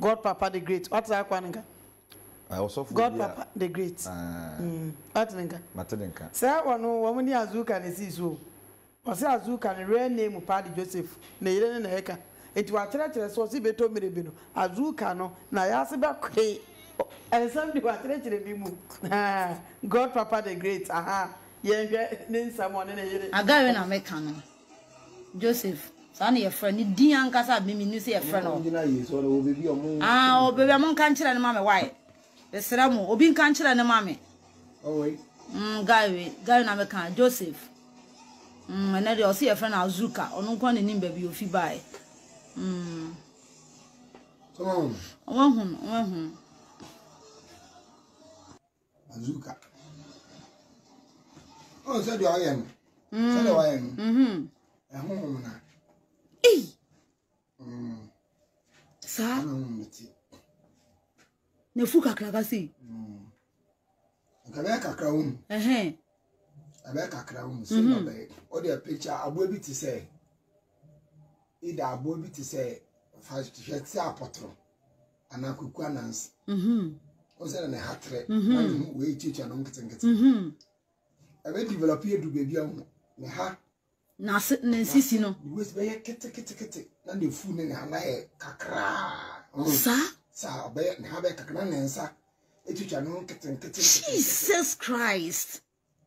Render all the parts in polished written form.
God Papa the Great. What's that one? I also God Papa the Great. What's that? Matedenka. Say one woman Azuka ne see so. Was Azuka ne real name Paddy Joseph. Ne yere ne heka. It was church so si beto me bino. Azuka no na yase ba kwe. And somebody was church be mu. God Papa the Great. Aha. Ye ne someone ne yere. Agawe na meka no. Joseph. Sani your friend di ankasa me ni say your friend o. Ah, obebi amon kan kire ne mame why? Esra mo obi kan kire ne mame. Oh wait. Gawe na meka Joseph. And then you see your friend Azuka. Onu kwa ne nim baby ofi bai. Come on. Azuka. Oh, said you I am. Said I am. Na. Sa? Ne fuka kakra si. Kakra kakra um. Abe kakra um say no be. O dey picture abo bi ti say. Ida abo bi ti say fast shirt say apotro. Ana kuku anansi. O say na hatre. We teacher no nkete. Abe develop edu baby am. Ne ha na sisi no we be kete na de fu ne na ye kakra sa be ne ha be kakra ne nsa etucha no kete Jesus Christ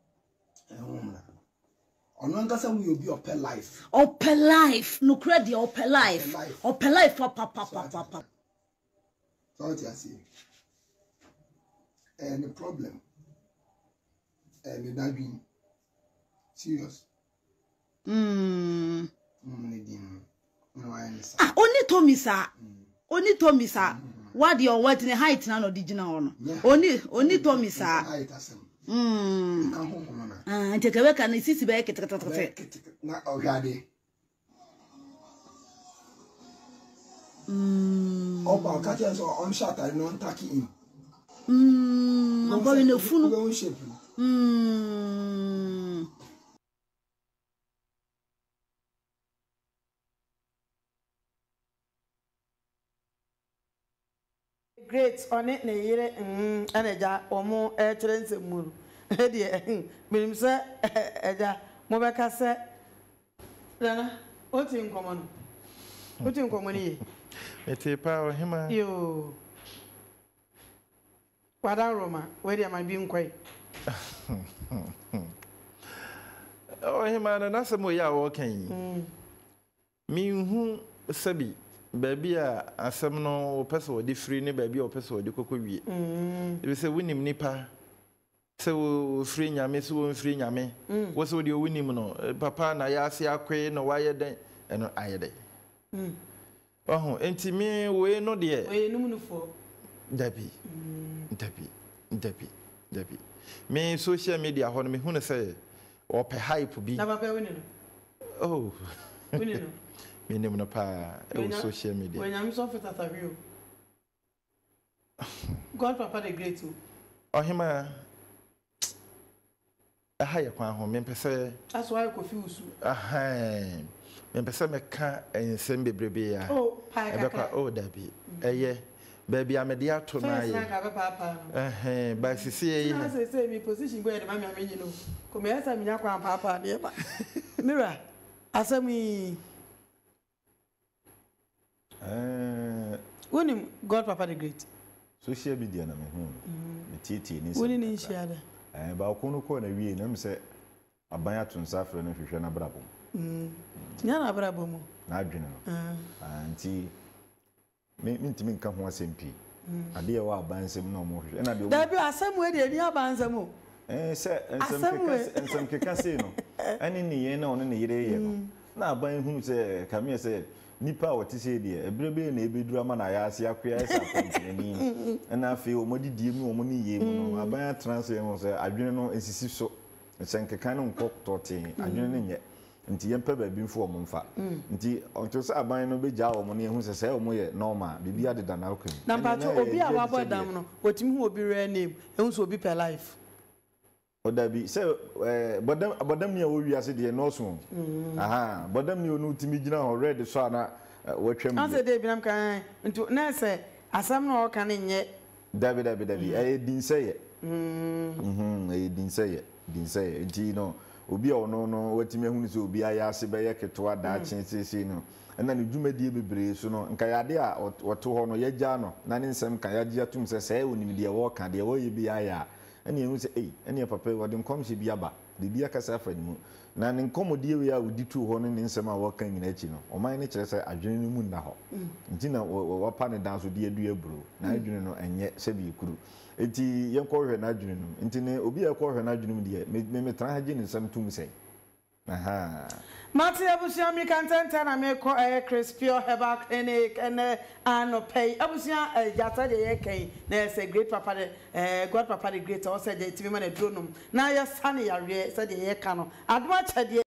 ono ngasa we obi open life no credit open life papa so what you see and the problem and that being serious. Only Tommy sir. Only Tommy sir. What your what in the height now no digital only Tommy sir. And take away can see back na ogade. Oba catch us on shot and non tacky in. I'm going to full shape. Great on it, ne and a ja or more air trends and moon. Dear, Minim sir, Eja, Mobaka said, Dana, what's in common? What's in common here? It's a power him. You. What are Roma? Where am I being quite? Oh, him and that's a moya walking. Me who sabi. Baby, asem no person wo di free ne baby o person wo di kokkowie. E say winim nipa. Se wo free nyame se wo free nyame. Wo se wo di winim no papa na ya ase akwe no waye den eno aye den. Oh, enti me we no de. We no mu fo. Dabi. Me social media ho no me hu ne say o pe hype bi. Na papa we no. Oh. We no. Me name no pa social media. When I'm so fit at a view. God Papa the Great too. Oh hima. Ahaya kwa ho me pese. That's why I confuse you. Me pese me ka ensem bebrebe ya. Oh, pai kaka. Oh dabi. Eye baby amede ato na ye. Ba sisi ye. I say me position go e ma me amenyi no. Ko me esa me nya kwa papa de ba. Mira. Asami when God Papa the Great. Social media na me me titi ni. When ni share da. Ba ko no ko na wie na me se aban ato nsafre na hwehwe na brabo. Nya na brabo mu. Na adwene no. Anti me ntimi nka ho asempi. Ade ye wa aban sem na mo hwehwe. Na de. Da bi asem we de ni aban sem o. Se ensem keka se no. Ani ni ye na ono ne yire ye no. Na aban hunu se kame se nipa wati se de ebrebe na ebedura ma na ya ase akoya esa kontini na afi omodi die mu omoni ye mu no aban transfer mo se adwene no esisi so senkeka no nkọ tote adwene no nye nti yempa ba bi mfo mo mfa nti onto se aban no beja wo mo ne hu se se wo mo ye normal bibia de dana okam na pato obi a wabo dam no otimi hu obi real name ehun so obi per life odabi se bodam ya wo wiase de no so bodam ni onu timi gina ho red so ana watwam an se de bi nam kan nti na se asam no o kan nye dabi e din seye e din seye nti no obi ono no watime hunu se obi aya ase be ye keto ada chin no na ne dwumadie bebre so no nka yade a woto ho no yagya no na ne nsem kan yagya tum se onim de wo ka de wo ye bi aya ene ehu se ene papa wode nkomhye bi aba de bi akasa afa ni mu na ne nkomodie we a wodi tu ho no ne nsem a wo kan nyina chi no oman ne kire se adwene no mu na ho nti na wo pa ne dan so de adu eburo na adwene no enye se bi kuru enti yenko hwe na adwene no enti ne obi ekọ hwe na adwene mu de me tra ha gi ne nsem tum se aha Mati abusia mi kantenta na me ko crispio herbal clinic and ano pay abusia jata de yeken na say great papa de god papa the great o say de timi man e dronum na ya sane ya re say de yeka no adwa chade